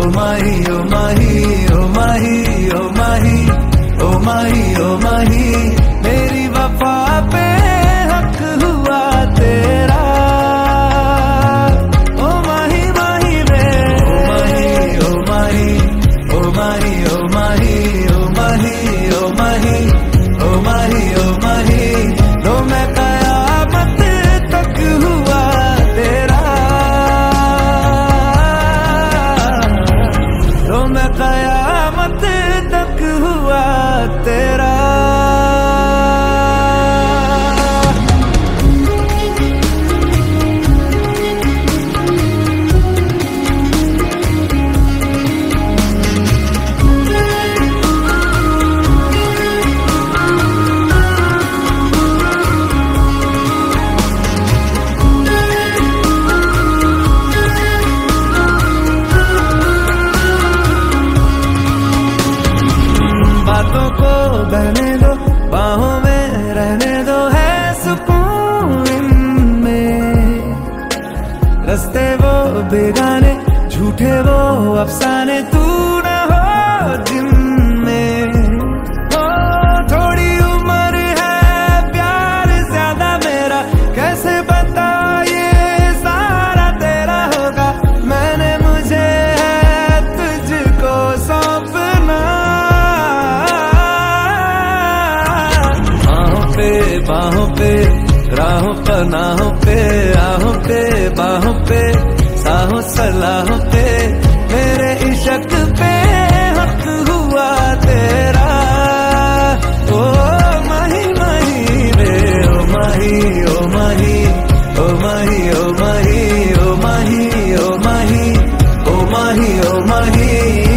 माही ओ माही ओ माही ओ माही ओ माही ओ माही मेरी वफा पे हक हुआ तेरा। ओ माही माही वे ओ माही ओ माही ओ माही ओ माही ओ माही ओ माही ओ माही लो मैं कयामत तक हुआ तेरा। लो मैं कयामत तक हुआ तेरा। बातों को बहने दो, बाहों में रहने दो, है सुकून इनमें। रस्ते वो बेगाने, झूठे वो अफसाने, तू न हो जिनमें। ओ थोड़ी उम्र है, प्यार ज्यादा मेरा, कैसे बता ये सारा तेरा होगा। मैंने मुझे है तुझको सौंपना। बाहों पे राहों पनाहों पे आहों पे बाहों पे साहों सलाहों पे मेरे इश्क पे हक हुआ तेरा। ओ माही माही रे ओ माही ओ माही ओ माही ओ माही ओ माही ओ माही ओ माही ओ माही।